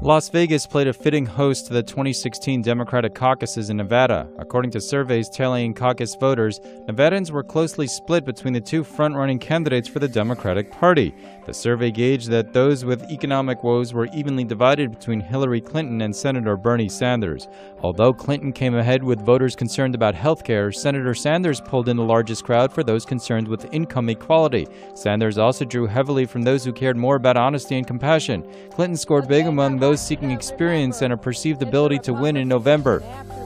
Las Vegas played a fitting host to the 2016 Democratic caucuses in Nevada. According to surveys tallying caucus voters, Nevadans were closely split between the two front-running candidates for the Democratic Party. The survey gauged that those with economic woes were evenly divided between Hillary Clinton and Senator Bernie Sanders. Although Clinton came ahead with voters concerned about health care, Senator Sanders pulled in the largest crowd for those concerned with income equality. Sanders also drew heavily from those who cared more about honesty and compassion. Clinton scored big among those seeking experience and a perceived ability to win in November.